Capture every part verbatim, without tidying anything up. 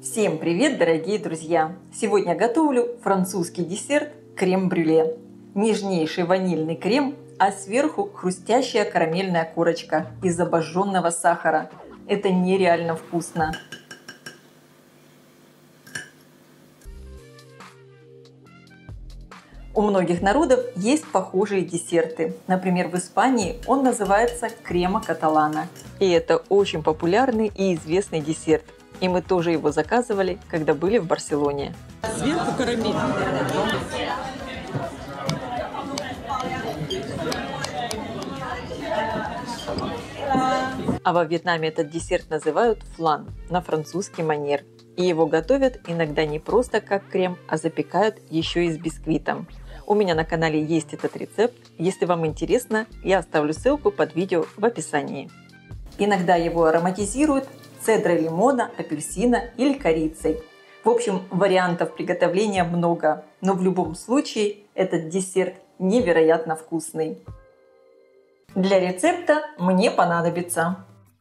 Всем привет, дорогие друзья! Сегодня готовлю французский десерт крем-брюле. Нежнейший ванильный крем, а сверху хрустящая карамельная корочка из обожженного сахара. Это нереально вкусно! У многих народов есть похожие десерты. Например, в Испании он называется крема каталана. И это очень популярный и известный десерт. И мы тоже его заказывали, когда были в Барселоне. Сверху карамель. А во Вьетнаме этот десерт называют флан на французский манер. И его готовят иногда не просто как крем, а запекают еще и с бисквитом. У меня на канале есть этот рецепт. Если вам интересно, я оставлю ссылку под видео в описании. Иногда его ароматизируют цедрой лимона, апельсина или корицей. В общем, вариантов приготовления много, но в любом случае этот десерт невероятно вкусный. Для рецепта мне понадобится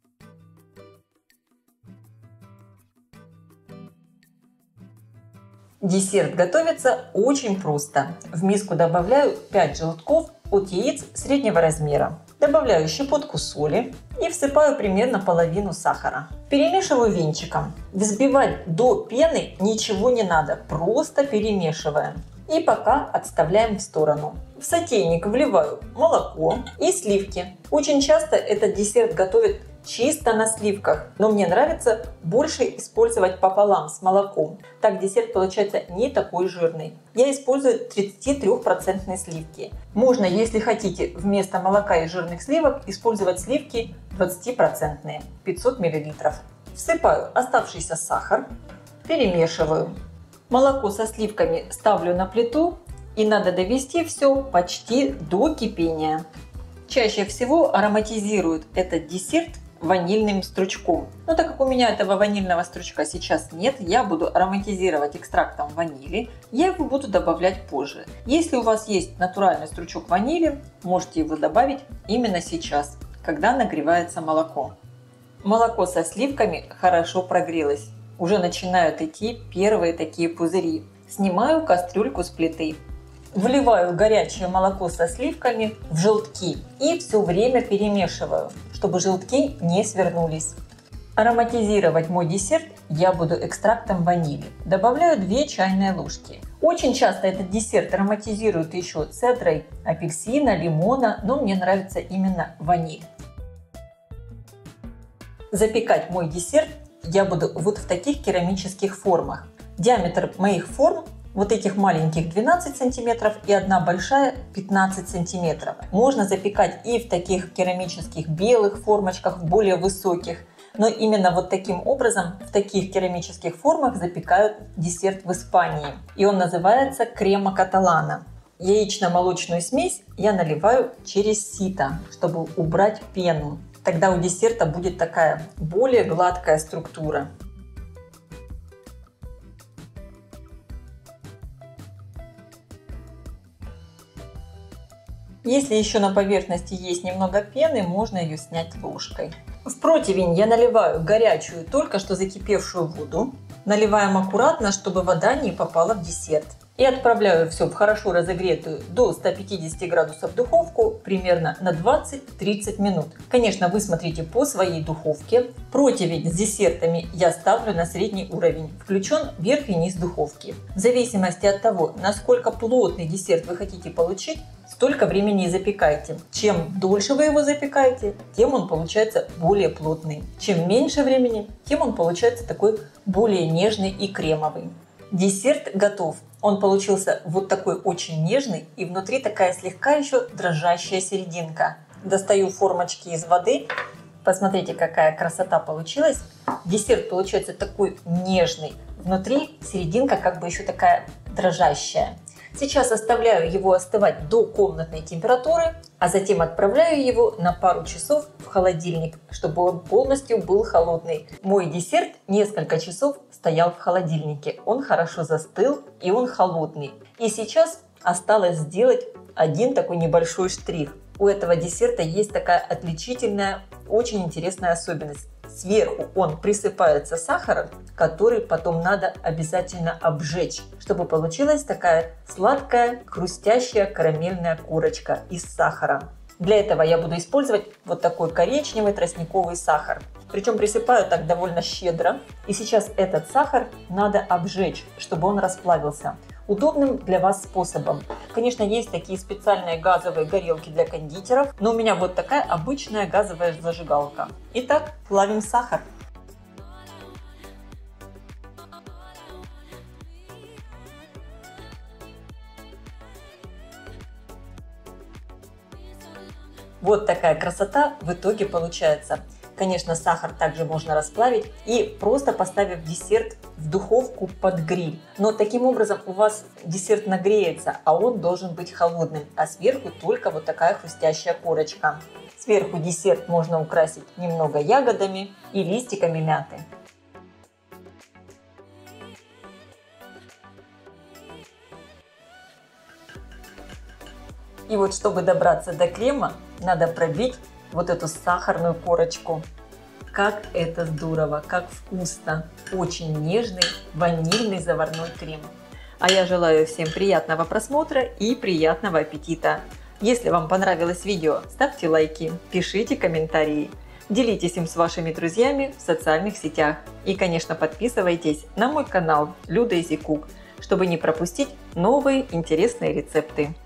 десерт готовится очень просто. В миску добавляю пять желтков от яиц среднего размера. Добавляю щепотку соли и всыпаю примерно половину сахара. Перемешиваю венчиком. Взбивать до пены ничего не надо, просто перемешиваем. И пока отставляем в сторону. В сотейник вливаю молоко и сливки. Очень часто этот десерт готовят чисто на сливках, но мне нравится больше использовать пополам с молоком. Так десерт получается не такой жирный. Я использую тридцатитрёхпроцентные сливки. Можно, если хотите, вместо молока и жирных сливок использовать сливки двадцатипроцентные, пятьсот миллилитров. Всыпаю оставшийся сахар, перемешиваю. Молоко со сливками ставлю на плиту и надо довести все почти до кипения. Чаще всего ароматизируют этот десерт ванильным стручком. Но так как у меня этого ванильного стручка сейчас нет, я буду ароматизировать экстрактом ванили. Я его буду добавлять позже. Если у вас есть натуральный стручок ванили, можете его добавить именно сейчас, когда нагревается молоко. Молоко со сливками хорошо прогрелось. Уже начинают идти первые такие пузыри. Снимаю кастрюльку с плиты. Вливаю горячее молоко со сливками в желтки и все время перемешиваю, чтобы желтки не свернулись. Ароматизировать мой десерт я буду экстрактом ванили. Добавляю две чайные ложки. Очень часто этот десерт ароматизируют еще цедрой апельсина, лимона, но мне нравится именно ваниль. Запекать мой десерт я буду вот в таких керамических формах. Диаметр моих форм вот этих маленьких двенадцать сантиметров и одна большая пятнадцать сантиметров. Можно запекать и в таких керамических белых формочках, в более высоких. Но именно вот таким образом, в таких керамических формах запекают десерт в Испании. И он называется крема каталана. Яично-молочную смесь я наливаю через сито, чтобы убрать пену. Тогда у десерта будет такая более гладкая структура. Если еще на поверхности есть немного пены, можно ее снять ложкой. В противень я наливаю горячую, только что закипевшую воду. Наливаем аккуратно, чтобы вода не попала в десерт. И отправляю все в хорошо разогретую до ста пятидесяти градусов духовку примерно на двадцать-тридцать минут. Конечно, вы смотрите по своей духовке. Противень с десертами я ставлю на средний уровень. Включен верх и низ духовки. В зависимости от того, насколько плотный десерт вы хотите получить, столько времени и запекайте. Чем дольше вы его запекаете, тем он получается более плотный. Чем меньше времени, тем он получается такой более нежный и кремовый. Десерт готов. Он получился вот такой очень нежный и внутри такая слегка еще дрожащая серединка. Достаю формочки из воды. Посмотрите, какая красота получилась. Десерт получается такой нежный. Внутри серединка как бы еще такая дрожащая. Сейчас оставляю его остывать до комнатной температуры, а затем отправляю его на пару часов в холодильник, чтобы он полностью был холодный. Мой десерт несколько часов стоял в холодильнике. Он хорошо застыл и он холодный. И сейчас осталось сделать один такой небольшой штрих. У этого десерта есть такая отличительная, очень интересная особенность. Сверху он присыпается сахаром, который потом надо обязательно обжечь, чтобы получилась такая сладкая, хрустящая карамельная корочка из сахара. Для этого я буду использовать вот такой коричневый тростниковый сахар. Причем присыпаю так довольно щедро. И сейчас этот сахар надо обжечь, чтобы он расплавился. Удобным для вас способом. Конечно, есть такие специальные газовые горелки для кондитеров, но у меня вот такая обычная газовая зажигалка. Итак, плавим сахар. Вот такая красота в итоге получается. Конечно, сахар также можно расплавить и просто поставив десерт в духовку под гриль. Но таким образом у вас десерт нагреется, а он должен быть холодным, а сверху только вот такая хрустящая корочка. Сверху десерт можно украсить немного ягодами и листиками мяты. И вот чтобы добраться до крема, надо пробить вот эту сахарную корочку. Как это здорово, как вкусно! Очень нежный ванильный заварной крем. А я желаю всем приятного просмотра и приятного аппетита! Если вам понравилось видео, ставьте лайки, пишите комментарии, делитесь им с вашими друзьями в социальных сетях. И, конечно, подписывайтесь на мой канал Люда Easy Cook, чтобы не пропустить новые интересные рецепты.